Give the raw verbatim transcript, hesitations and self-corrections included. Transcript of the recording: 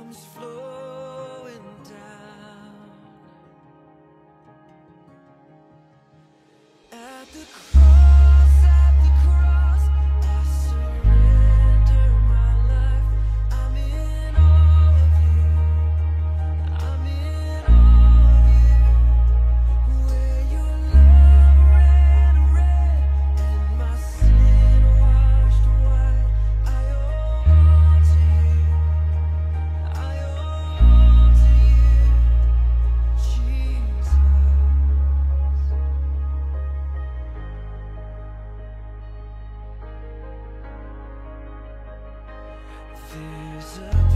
comes flowing down. At the cross, at the cross, I surrender my life. I'm in awe of you. I'm in awe of you. Where your love ran red and my sin washed white. I owe all to you. I owe all to you, Jesus. There's a